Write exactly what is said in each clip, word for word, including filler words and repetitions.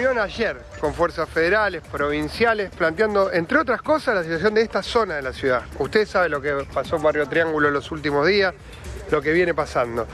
reunión ayer con fuerzas federales, provinciales, planteando, entre otras cosas, la situación de esta zona de la ciudad. Ustedes saben lo que pasó en Barrio Triángulo en los últimos días, lo que viene pasando.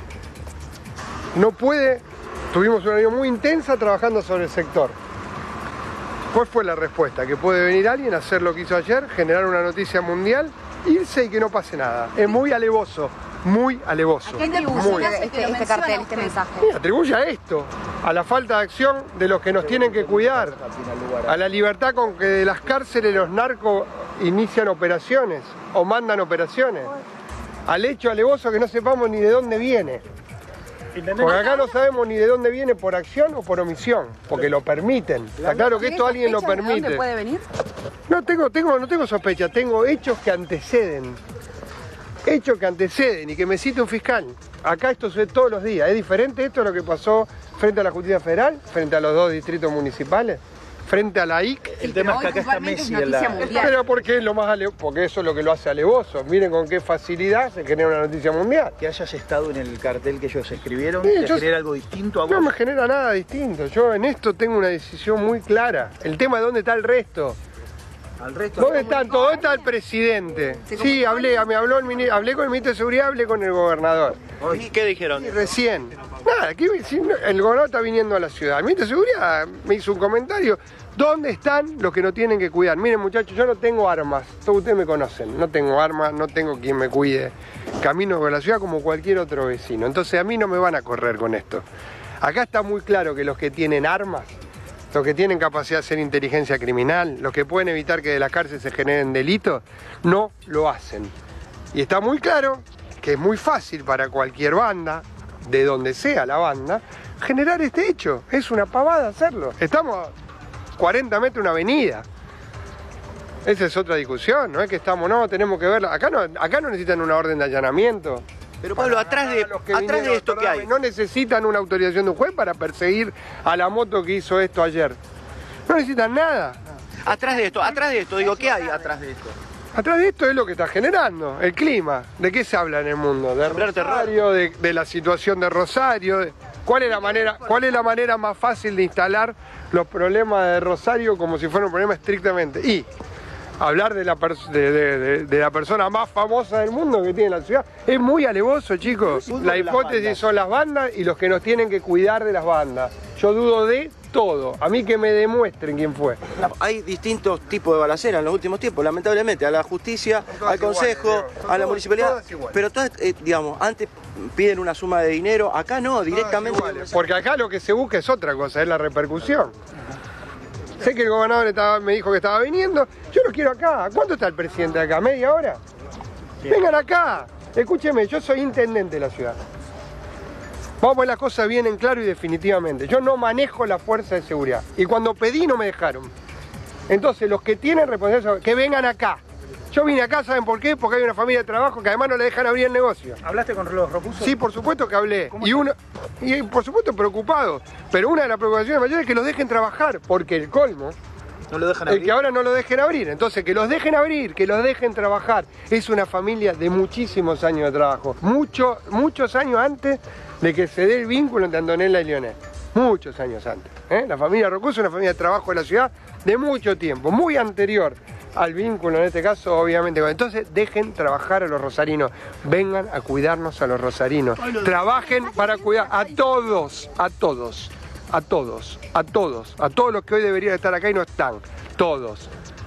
No puede, tuvimos una reunión muy intensa trabajando sobre el sector. ¿Cuál fue la respuesta? Que puede venir alguien a hacer lo que hizo ayer, generar una noticia mundial, irse y que no pase nada. Es muy alevoso. Muy alevoso. ¿A qué atribuye muy. Este, este cartel, este mensaje? Sí, atribuye a esto, a la falta de acción de los que nos tienen que cuidar, a la libertad con que de las cárceles los narcos inician operaciones o mandan operaciones, al hecho alevoso que no sepamos ni de dónde viene. Porque acá no sabemos ni de dónde viene por acción o por omisión, porque lo permiten. Está claro que esto alguien lo permite. ¿De dónde puede venir? No tengo, tengo, no tengo sospecha, tengo hechos que anteceden. Hechos que anteceden y que me cite un fiscal. Acá esto sucede todos los días. ¿Es diferente esto a lo que pasó frente a la Justicia Federal, frente a los dos distritos municipales, frente a la I C? El tema es que acá está Messi en la... Pero porque es lo más ale... porque eso es lo que lo hace alevoso. Miren con qué facilidad se genera una noticia mundial. Que hayas estado en el cartel que ellos escribieron, sí, ¿te yo... genera algo distinto a vos? No me genera nada distinto. Yo en esto tengo una decisión muy clara. El tema es dónde está el resto. Al resto, ¿Dónde están todos? ¿Dónde está el presidente? Sí, hablé, me habló el mini, hablé con el ministro de Seguridad, hablé con el gobernador. ¿Y qué dijeron? Y recién. Nada, aquí, el gobernador está viniendo a la ciudad. El ministro de Seguridad me hizo un comentario. ¿Dónde están los que nos tienen que cuidar? Miren, muchachos, yo no tengo armas. Todos ustedes me conocen. No tengo armas, no tengo quien me cuide. Camino por la ciudad como cualquier otro vecino. Entonces a mí no me van a correr con esto. Acá está muy claro que los que tienen armas, los que tienen capacidad de hacer inteligencia criminal, los que pueden evitar que de la cárcel se generen delitos, no lo hacen. Y está muy claro que es muy fácil para cualquier banda, de donde sea la banda, generar este hecho. Es una pavada hacerlo. Estamos a cuarenta metros de una avenida. Esa es otra discusión, no es que estamos, no, tenemos que verla. Acá no, acá no necesitan una orden de allanamiento. Pero Pablo, atrás de, atrás de esto que hay... No necesitan una autorización de un juez para perseguir a la moto que hizo esto ayer. No necesitan nada. Atrás de esto, atrás de esto, digo, ¿qué hay atrás de esto? Atrás de esto es lo que está generando, el clima. ¿De qué se habla en el mundo? De Rosario, de, de la situación de Rosario. De, ¿cuál, es la manera, ¿Cuál es la manera más fácil de instalar los problemas de Rosario como si fuera un problema estrictamente? Y hablar de la, de, de, de, de la persona más famosa del mundo que tiene la ciudad es muy alevoso, chicos. La hipótesis son las bandas y los que nos tienen que cuidar de las bandas. Yo dudo de todo. A mí que me demuestren quién fue. Hay distintos tipos de balaceras en los últimos tiempos, lamentablemente. A la justicia, al consejo, iguales, a la municipalidad. Todas pero todas, eh, digamos, antes piden una suma de dinero, acá no, directamente. Porque acá lo que se busca es otra cosa, es la repercusión. Sé que el gobernador estaba, me dijo que estaba viniendo. Yo lo quiero acá. ¿Cuánto está el presidente acá? ¿Media hora? Sí. Vengan acá. Escúcheme, yo soy intendente de la ciudad. Vamos a poner las cosas bien en claro y definitivamente. Yo no manejo la fuerza de seguridad. Y cuando pedí no me dejaron. Entonces los que tienen responsabilidad, que vengan acá. Yo vine acá, ¿saben por qué? Porque hay una familia de trabajo que además no le dejan abrir el negocio. ¿Hablaste con los Ropuso? Sí, por supuesto que hablé. Y, uno, y por supuesto preocupado. Pero una de las preocupaciones mayores es que los dejen trabajar. Porque el colmo, no lo dejan abrir. El que ahora no lo dejen abrir. Entonces, que los dejen abrir, que los dejen trabajar. Es una familia de muchísimos años de trabajo. Mucho, muchos años antes de que se dé el vínculo entre Antonella y Lionel. Muchos años antes. ¿eh? La familia Rocuso es una familia de trabajo de la ciudad de mucho tiempo. Muy anterior al vínculo, en este caso, obviamente. Entonces, dejen trabajar a los rosarinos. Vengan a cuidarnos a los rosarinos. Trabajen para cuidar a todos, a todos, a todos, a todos, a todos los que hoy deberían estar acá y no están. Todos.